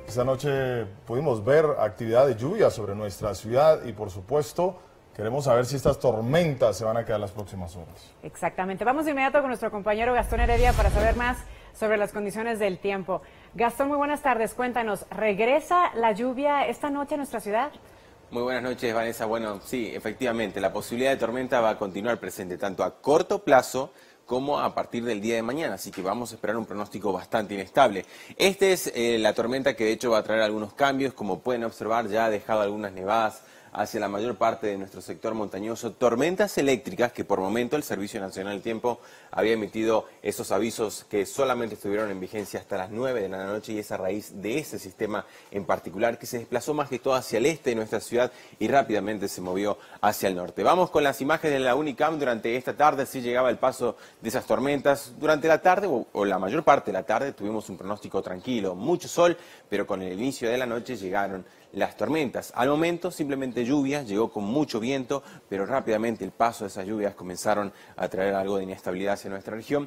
Esta noche pudimos ver actividad de lluvia sobre nuestra ciudad y, por supuesto, queremos saber si estas tormentas se van a quedar las próximas horas. Exactamente. Vamos de inmediato con nuestro compañero Gastón Heredia para saber más sobre las condiciones del tiempo. Gastón, muy buenas tardes. Cuéntanos, ¿regresa la lluvia esta noche a nuestra ciudad? Muy buenas noches, Vanessa. Bueno, sí, efectivamente, la posibilidad de tormenta va a continuar presente tanto a corto plazo como a partir del día de mañana, así que vamos a esperar un pronóstico bastante inestable. Esta es la tormenta que de hecho va a traer algunos cambios, como pueden observar ya ha dejado algunas nevadas hacia la mayor parte de nuestro sector montañoso, tormentas eléctricas que por momento el Servicio Nacional del Tiempo había emitido esos avisos que solamente estuvieron en vigencia hasta las 9 de la noche y es a raíz de ese sistema en particular que se desplazó más que todo hacia el este de nuestra ciudad y rápidamente se movió hacia el norte. Vamos con las imágenes de la Unicam durante esta tarde, sí llegaba el paso de esas tormentas. Durante la tarde o la mayor parte de la tarde tuvimos un pronóstico tranquilo, mucho sol, pero con el inicio de la noche llegaron las tormentas. Al momento simplemente lluvia, llegó con mucho viento, pero rápidamente el paso de esas lluvias comenzaron a traer algo de inestabilidad hacia nuestra región.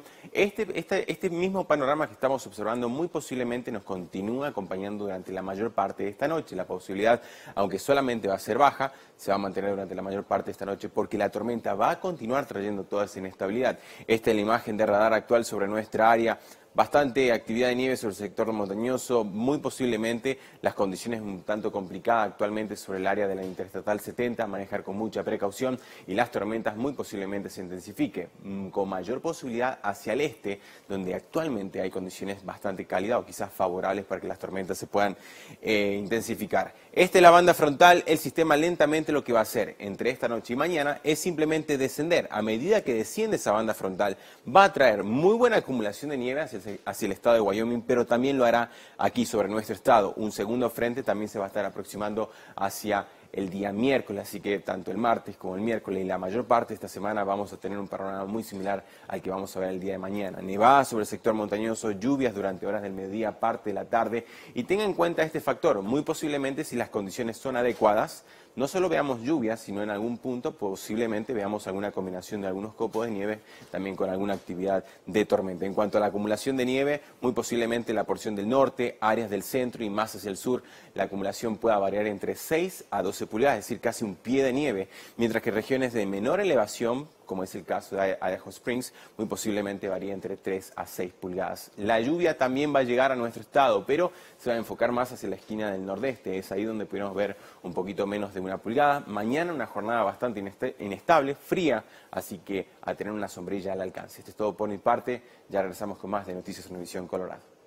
Este mismo panorama que estamos observando muy posiblemente nos continúa acompañando durante la mayor parte de esta noche. La posibilidad, aunque solamente va a ser baja, se va a mantener durante la mayor parte de esta noche porque la tormenta va a continuar trayendo toda esa inestabilidad. Esta es la imagen de radar actual sobre nuestra área. Bastante actividad de nieve sobre el sector montañoso, muy posiblemente las condiciones un tanto complicadas actualmente sobre el área de la Interestatal 70, manejar con mucha precaución y las tormentas muy posiblemente se intensifiquen, con mayor posibilidad hacia el este, donde actualmente hay condiciones bastante cálidas o quizás favorables para que las tormentas se puedan intensificar. Esta es la banda frontal, el sistema lentamente lo que va a hacer entre esta noche y mañana es simplemente descender. A medida que desciende esa banda frontal va a traer muy buena acumulación de nieve hacia el estado de Wyoming, pero también lo hará aquí sobre nuestro estado. Un segundo frente también se va a estar aproximando hacia el día miércoles, así que tanto el martes como el miércoles y la mayor parte de esta semana vamos a tener un panorama muy similar al que vamos a ver el día de mañana. Nevadas sobre el sector montañoso, lluvias durante horas del mediodía, parte de la tarde, y tenga en cuenta este factor, muy posiblemente si las condiciones son adecuadas, no solo veamos lluvias, sino en algún punto posiblemente veamos alguna combinación de algunos copos de nieve, también con alguna actividad de tormenta. En cuanto a la acumulación de nieve, muy posiblemente la porción del norte, áreas del centro y más hacia el sur, la acumulación pueda variar entre 6 a 12 pulgadas, es decir, casi un pie de nieve, mientras que regiones de menor elevación, como es el caso de Idaho Springs, muy posiblemente varía entre 3 a 6 pulgadas. La lluvia también va a llegar a nuestro estado, pero se va a enfocar más hacia la esquina del nordeste, es ahí donde pudimos ver un poquito menos de 1 pulgada. Mañana una jornada bastante inestable, fría, así que a tener una sombrilla al alcance. Esto es todo por mi parte, ya regresamos con más de Noticias Univisión Colorado.